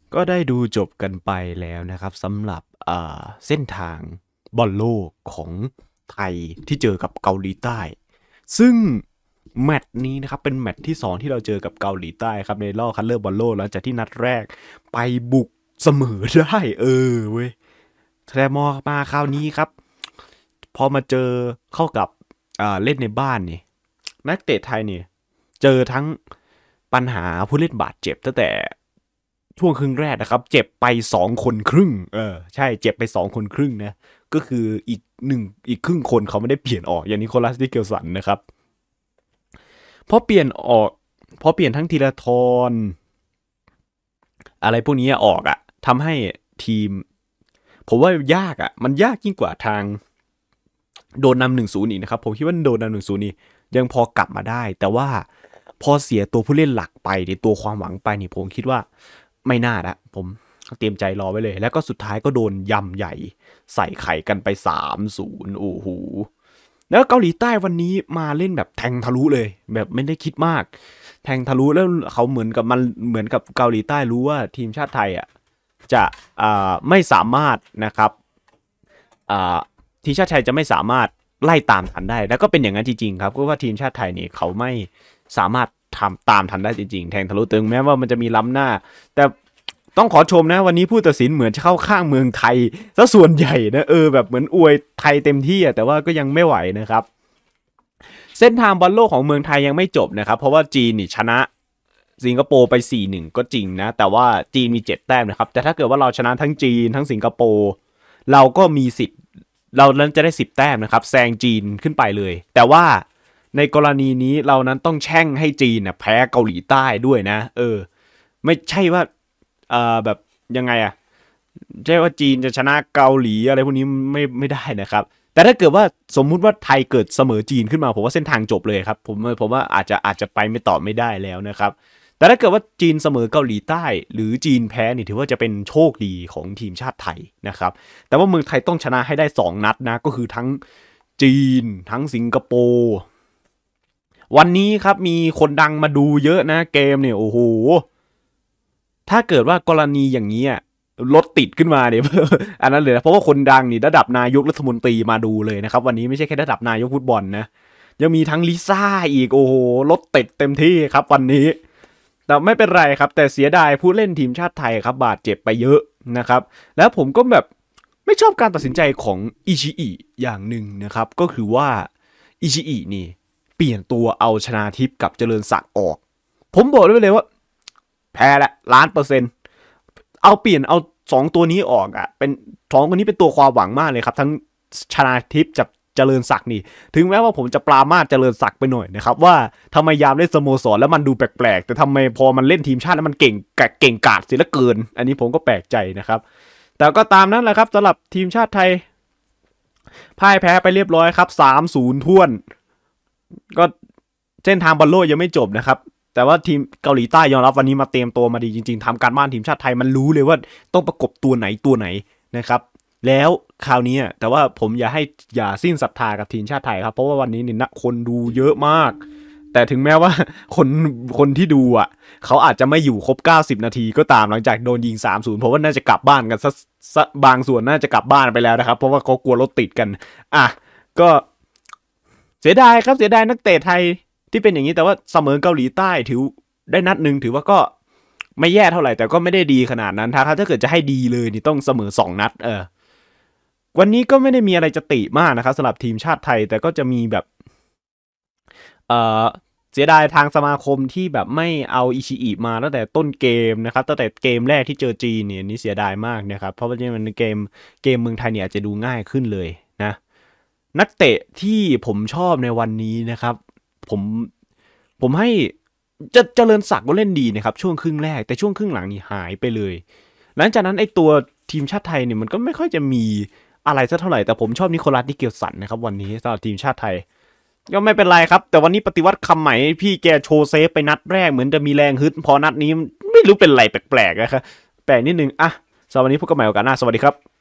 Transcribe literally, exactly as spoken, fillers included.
ก็ได้ดูจบกันไปแล้วนะครับสำหรับเส้นทางบอลโลกของไทยที่เจอกับเกาหลีใต้ซึ่งแมตช์นี้นะครับเป็นแมตช์ที่สองที่เราเจอกับเกาหลีใต้ครับในรอบคัดเลือกบอลโลกหลังจากที่นัดแรกไปบุกเสมอได้เออเว้ยแต่มอมาคราวนี้ครับพอมาเจอเข้ากับเล่นในบ้านนี่นักเตะไทยเนี่ยเจอทั้งปัญหาผู้เล่นบาดเจ็บตั้งแต่ช่วงครึ่งแรกนะครับเจ็บไปสองคนครึ่งเออใช่เจ็บไปสองคนครึ่งนะก็คืออีกหนึ่งอีกครึ่งคนเขาไม่ได้เปลี่ยนออกอย่างนี้โคลัสดิเกลสันนะครับพอเปลี่ยนออกพอเปลี่ยนทั้งธีรทรอะไรพวกนี้ออกอะทำให้ทีมผมว่ายากอะมันยากยิ่งกว่าทางโดนนำหนึ่งศูนย์อีกนะครับผมคิดว่าโดนนำหนึ่งศูนย์นี่ยังพอกลับมาได้แต่ว่าพอเสียตัวผู้เล่นหลักไปในตัวความหวังไปนี่ผมคิดว่าไม่น่าละผมเตรียมใจรอไว้เลยแล้วก็สุดท้ายก็โดนยำใหญ่ใส่ไข่กันไป สามศูนย์ โอ้โหแล้วเกาหลีใต้วันนี้มาเล่นแบบแทงทะลุเลยแบบไม่ได้คิดมากแทงทะลุแล้วเขาเหมือนกับมันเหมือนกับเกาหลีใต้รู้ว่าทีมชาติไทยอ่ะจะอ่าไม่สามารถนะครับอ่าทีมชาติไทยจะไม่สามารถไล่ตามทันได้แล้วก็เป็นอย่างนั้นจริงๆครับเพราะว่าทีมชาติไทยเนี่ยเขาไม่สามารถทำตามทันได้จริงๆแทงทะลุตึงแม้ว่ามันจะมีล้ำหน้าแต่ต้องขอชมนะวันนี้ผู้ตัดสินเหมือนจะเข้าข้างเมืองไทยซะส่วนใหญ่นะเออแบบเหมือนอวยไทยเต็มที่อะแต่ว่าก็ยังไม่ไหวนะครับเส้นทางบอลโลกของเมืองไทยยังไม่จบนะครับเพราะว่าจีนนี่ชนะสิงคโปร์ไป สี่หนึ่ง ก็จริงนะแต่ว่าจีนมีเจ็ดแต้มนะครับแต่ถ้าเกิดว่าเราชนะทั้งจีนทั้งสิงคโปร์เราก็มีสิทธิ์เรานั้นจะได้สิบแต้มนะครับแซงจีนขึ้นไปเลยแต่ว่าในกรณีนี้เรานั้นต้องแช่งให้จีนนะแพ้เกาหลีใต้ด้วยนะเออไม่ใช่ว่าเอ่อแบบยังไงอะใช่ว่าจีนจะชนะเกาหลีอะไรพวกนี้ไม่ไม่ได้นะครับแต่ถ้าเกิดว่าสมมุติว่าไทยเกิดเสมอจีนขึ้นมาผมว่าเส้นทางจบเลยครับผมผมว่าอาจจะอาจจะไปไม่ต่อไม่ได้แล้วนะครับแต่ถ้าเกิดว่าจีนเสมอเกาหลีใต้หรือจีนแพ้นี่ถือว่าจะเป็นโชคดีของทีมชาติไทยนะครับแต่ว่าเมืองไทยต้องชนะให้ได้สองนัดนะก็คือทั้งจีนทั้งสิงคโปร์วันนี้ครับมีคนดังมาดูเยอะนะเกมเนี่ยโอ้โหถ้าเกิดว่ากรณีอย่างนี้รถติดขึ้นมาเนี่ย อันนั้นเลยนะเพราะว่าคนดังนี่ระดับนายกรัฐมนตรีมาดูเลยนะครับวันนี้ไม่ใช่แค่ระดับนายกฟุตบอลนะยังมีทั้งลิซ่าอีกโอ้โหรถติดเต็มที่ครับวันนี้แต่ไม่เป็นไรครับแต่เสียดายผู้เล่นทีมชาติไทยครับบาดเจ็บไปเยอะนะครับแล้วผมก็แบบไม่ชอบการตัดสินใจของอิชิอิอย่างหนึ่งนะครับก็คือว่าอิชิอินี่เปลี่ยนตัวเอาชนาทิพย์กับเจริญศักดิ์ออกผมบอกได้เลยว่าแพ้ละล้านเปอร์เซ็นต์เอาเปลี่ยนเอาสองตัวนี้ออกอ่ะเป็นสองตัวนี้เป็นตัวความหวังมากเลยครับทั้งชนาทิพย์กับเจริญศักดิ์นี่ถึงแม้ว่าผมจะปรามาสเจริญศักดิ์ไปหน่อยนะครับว่าทำไมยามเล่นสโมสรแล้วมันดูแปลกๆแต่ทำไมพอมันเล่นทีมชาติแล้วมันเก่งเก่งกาจเสียเหลือเกินอันนี้ผมก็แปลกใจนะครับแต่ก็ตามนั้นแหละครับสำหรับทีมชาติไทยพ่ายแพ้ไปเรียบร้อยครับ สามศูนย์ ท่วนก็เส้นทางบอลโลกยังไม่จบนะครับแต่ว่าทีมเกาหลีใต้ยอมรับวันนี้มาเตรียมตัวมาดีจริงๆทำการบ้านทีมชาติไทยมันรู้เลยว่าต้องประกบตัวไหนตัวไหนนะครับแล้วคราวนี้แต่ว่าผมอย่าให้อย่าสิ้นศรัทธากับทีมชาติไทยครับเพราะว่าวันนี้นี่นักคนดูเยอะมากแต่ถึงแม้ว่าคนคนที่ดูอ่ะเขาอาจจะไม่อยู่ครบเก้าสิบนาทีก็ตามหลังจากโดนยิง สามศูนย์ เพราะว่าน่าจะกลับบ้านกันซะบางส่วนน่าจะกลับบ้านไปแล้วนะครับเพราะว่าเขากลัวรถติดกันอ่ะก็เสียดายครับเสียดายนักเตะไทยที่เป็นอย่างนี้แต่ว่าเสมอเกาหลีใต้ถือได้นัดหนึ่งถือว่าก็ไม่แย่เท่าไหร่แต่ก็ไม่ได้ดีขนาดนั้นถ้าถ้าเกิดจะให้ดีเลยนี่ต้องเสมอสองนัดเออวันนี้ก็ไม่ได้มีอะไรจะติมากนะครับสำหรับทีมชาติไทยแต่ก็จะมีแบบเออเสียดายทางสมาคมที่แบบไม่เอาอิชิอิมาตั้งแต่ต้นเกมนะครับตั้งแต่เกมแรกที่เจอจีนเนี่ยนี่เสียดายมากนะครับเพราะว่ามันเกมเกมเมืองไทยเนี่ยอาจจะดูง่ายขึ้นเลยนะนักเตะที่ผมชอบในวันนี้นะครับผมผมให้จะเจริญศักดิ์ก็เล่นดีนะครับช่วงครึ่งแรกแต่ช่วงครึ่งหลังนี่หายไปเลยหลังจากนั้นไอ้ตัวทีมชาติไทยเนี่ยมันก็ไม่ค่อยจะมีอะไรสักเท่าไหร่แต่ผมชอบนิโคลัสนิเกลสันนะครับวันนี้สำหรับทีมชาติไทยก็ไม่เป็นไรครับแต่วันนี้ปฏิวัติคำใหม่พี่แกโชว์เซฟไปนัดแรกเหมือนจะมีแรงฮึดพอนัดนี้ไม่รู้เป็นไรแปลกๆนะครับแปลกนิดนึงอ่ะสำหรับวันนี้พบกันใหม่โอกาสหน้าสวัสดีครับ